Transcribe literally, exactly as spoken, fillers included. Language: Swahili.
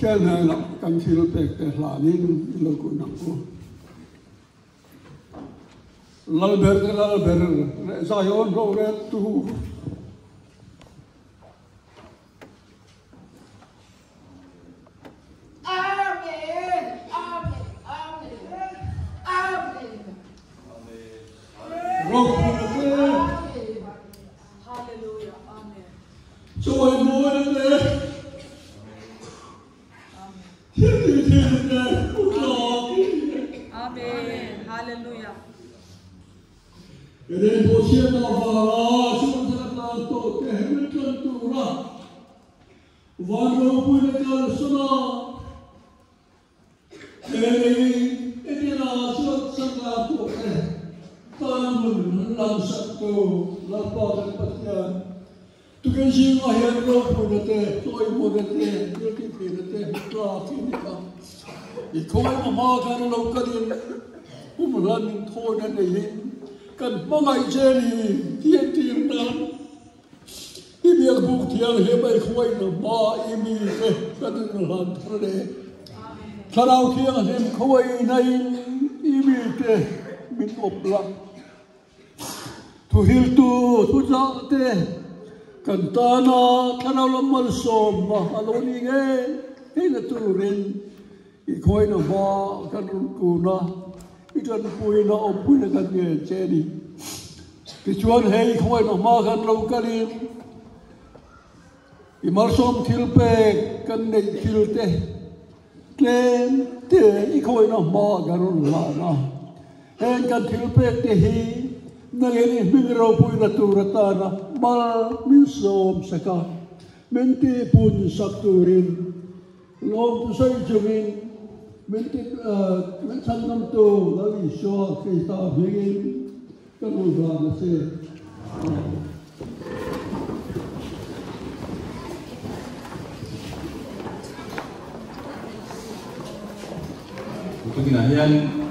Kaya na lang kang silpek te lanin ilogo na po. Lalber ka lalber, sayon roret tu. Amen, amen, amen, amen. Roret. Hallelujah, amen. Joy more than Amen. Hallelujah. Jadi bosian Allah Subhanahu Wa Taala kehebatan Tuhan. Walau pun kalau sunnah, ini ini rasul sangat boleh. Tamun langsung tu lapar perhatian. Tuhan sih ayat roh pun ada, toy pun ada, jadi pun ada, kelas ini kan. Ikoi mama kan lokadin, umuran thoi dan ini kan bangai jeli tiang tiang dan ini yang buktian hebat ikoi nama ini kan dalam terde. Kalau tiang hem ikoi nain ini te min oplang, tuhil tu tujak te kan tanah kalau lemah som mahaloni ke, ini turin. Ikoi na ba kan kuna itan pui na opui na kan ye cheni kichuan hei ikoi na ma kan lo kalin imarsom thilpe kan nei thilte tlem te ikoi na ma garun la na hen kan thilpe te hi nangeni mingro pui na turata na mal min som saka menti pun sakturin lom tu sai jumin menti men sanam tu lawi sho ke ta begin kan uga na se Untuk kinahian